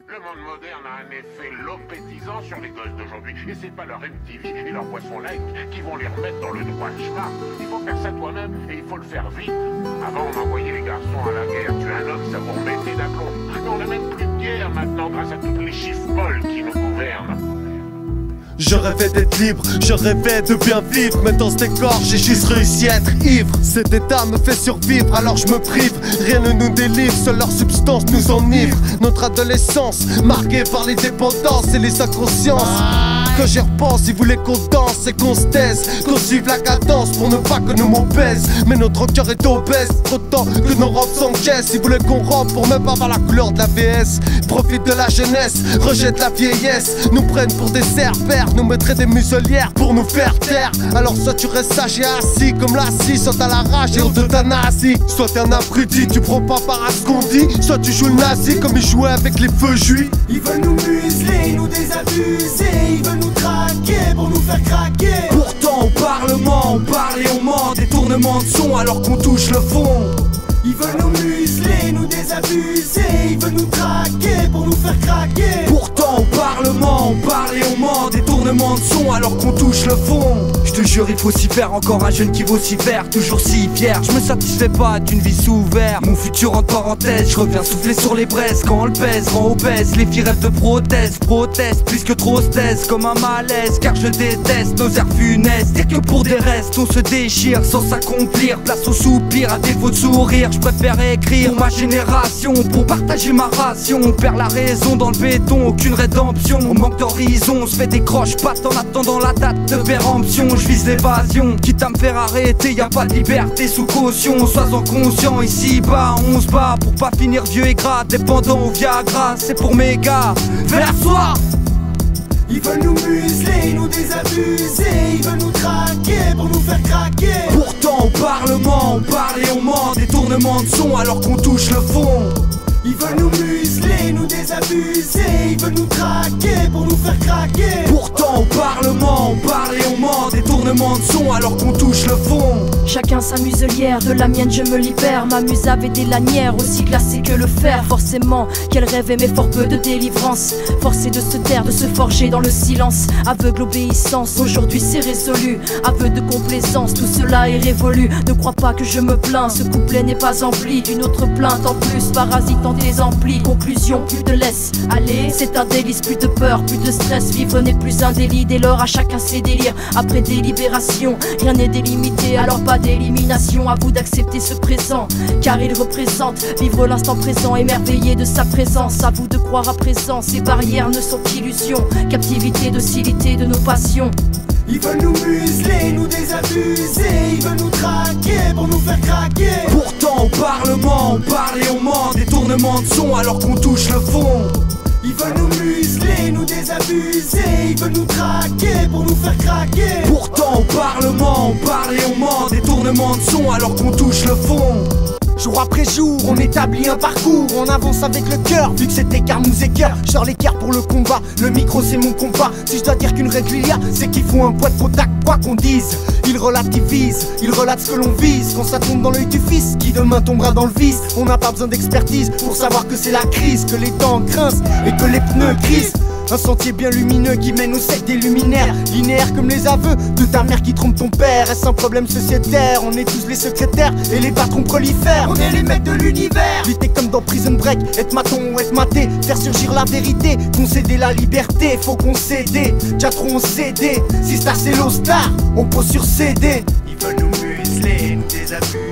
Le monde moderne a un effet lopétisant sur les gosses d'aujourd'hui. Et c'est pas leur MTV et leur boisson light qui vont les remettre dans le droit chemin. Il faut faire ça toi-même et il faut le faire vite. Avant, on envoyait les garçons à la guerre. Tuer un homme, ça vous remettait d'aplomb. Mais on n'a même plus de guerre maintenant grâce à toutes les chiffres-molles qui nous gouvernent. Je rêvais d'être libre, je rêvais de bien vivre. Mais dans ce décor, j'ai juste réussi à être ivre. Cet état me fait survivre, alors je me prive. Rien ne nous délivre, seule leur substance nous enivre. Notre adolescence, marquée par les dépendances et les inconsciences. Quand j'y repense, ils voulaient qu'on danse et qu'on se taise, qu'on suive la cadence pour ne pas que nos mots pèsent. Mais notre cœur est obèse, trop de temps que nos robes s'encaissent. Ils voulaient qu'on rampe pour même pas voir la couleur de la VS. Profitent de la jeunesse, rejettent la vieillesse. Nous prennent pour des cerbères, nous mettraient des muselières pour nous faire taire. Alors soit tu restes sage et assis comme l'assis, soit t'as la rage et on t'euthanasie. Soit t'es un abruti, tu prends pas part à ce qu'on dit. Soit tu joues le nazi comme ils jouaient avec les feux juifs. Ils veulent nous museler, nous désabuser. Ils veulent nous traquer pour nous faire craquer. Pourtant au Parlement, on parle et on ment. Détournement de son alors qu'on touche le fond. Ils veulent nous museler, nous désabuser. Ils veulent nous traquer pour nous faire craquer. Pourtant au Parlement, on parle et on ment. Détournement de son alors qu'on touche le fond. Je te jure, il faut s'y faire. Encore un jeune qui vaut si faire, toujours si fier. Je me satisfais pas d'une vie sous verre. Mon futur en parenthèse, je reviens souffler sur les braises. Quand on le pèse, rend obèse. Les filles rêvent de prothèses, protestent plus que trop stèse. Comme un malaise, car je déteste nos airs funestes. Dire que pour des restes, on se déchire sans s'accomplir. Place au soupir, à défaut de sourire. Je préfère écrire pour ma génération, pour partager ma ration. On perd la raison dans le béton, aucune rédemption. On manque d'horizon, on se fait des croche-pattes en attendant la date de péremption. Je vise l'évasion, quitte à me faire arrêter, y a pas de liberté sous caution. Sois-en conscient, ici bas on se bat pour pas finir vieux et gras, dépendant au Viagra. C'est pour mes gars, vers soi. Ils veulent nous museler, nous désabuser. Ils veulent nous traquer pour nous faire craquer. Pourtant au Parlement, on parle et on ment. Détournement de son alors qu'on touche le fond. Ils veulent nous museler, nous désabuser. Ils veulent nous traquer pour nous faire craquer. Pourtant au Parlement, on parle et on ment. Détournement de son alors qu'on touche le fond. Chacun sa muselière, de la mienne je me libère. M'amuse avec des lanières, aussi glacées que le fer. Forcément, quel rêve mais fort peu de délivrance. Forcé de se taire, de se forger dans le silence. Aveugle obéissance, aujourd'hui c'est résolu. Aveu de complaisance, tout cela est révolu. Ne crois pas que je me plains, ce couplet n'est pas empli d'une autre plainte en plus, parasitant des amplis. Conclusion, plus de laisse aller, c'est un délice. Plus de peur, plus de stress, vivre n'est plus un délit. Dès lors à chacun ses délires, après délibération, rien n'est délimité, alors pas d'élimination. À vous d'accepter ce présent, car il représente vivre l'instant présent, émerveillé de sa présence. À vous de croire à présent, ces barrières ne sont qu'illusions. Captivité, docilité de nos passions. Ils veulent nous museler, nous désabuser. Ils veulent nous traquer pour nous faire craquer. Pourtant au Parlement, on parle et on ment. Détournement de son alors qu'on touche le fond. Ils veulent nous museler, nous désabuser. Ils veulent nous traquer pour nous faire craquer. Pourtant au Parlement, on parle et on ment. Détournement de son alors qu'on touche le fond. Jour après jour, on établit un parcours, on avance avec le cœur, vu que cet écart nous écœure. Je sors l'écart pour le combat, le micro c'est mon combat. Si je dois dire qu'une règle il y a, c'est qu'il faut un poids de contact, quoi qu'on dise. Il relativise, il relate ce que l'on vise. Quand ça tombe dans l'œil du fils, qui demain tombera dans le vice. On n'a pas besoin d'expertise pour savoir que c'est la crise, que les dents grincent et que les pneus grisent. Un sentier bien lumineux qui mène au sec des luminaires. Linéaire comme les aveux de ta mère qui trompe ton père. Est-ce un problème sociétaire? On est tous les secrétaires et les patrons prolifèrent. On est les maîtres de l'univers. Lutter comme dans Prison Break, être maton ou être maté. Faire surgir la vérité, concéder la liberté. Faut concéder, déjà trop on cédé. Si Star c'est l'O-Star, on pose sur CD. Ils veulent nous museler, nous désabusés.